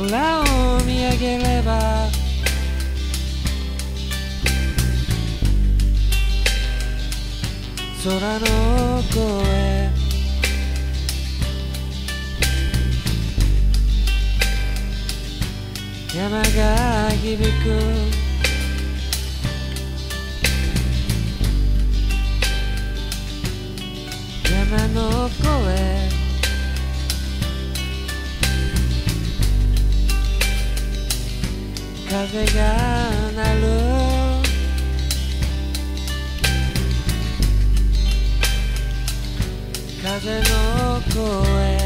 空を見上げれば空の声山が響く山の声風が鳴る風の声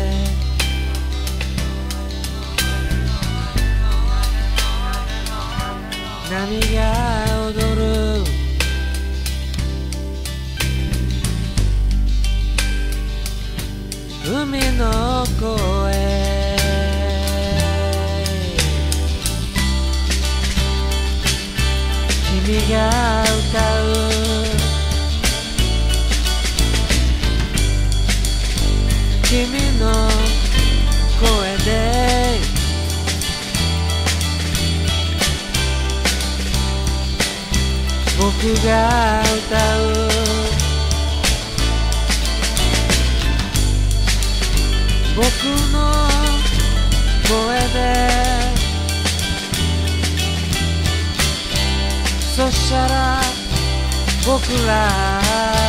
波が踊る海の声君が歌う君の声で僕が歌う僕の声でそしたら僕ら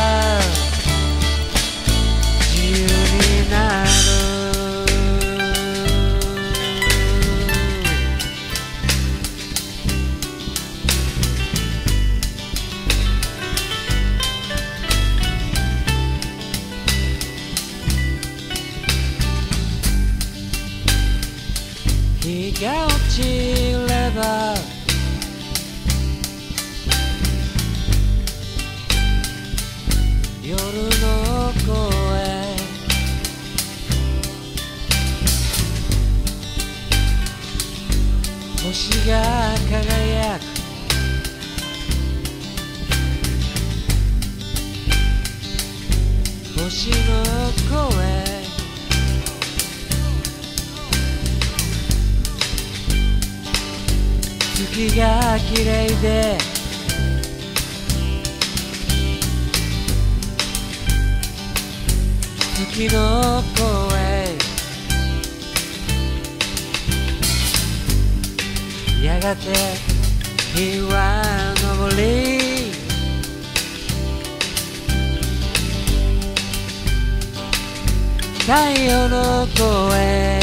自由になる日が落ちれば夜の声星が輝く星の声月が綺麗で月の声やがて日は昇り太陽の声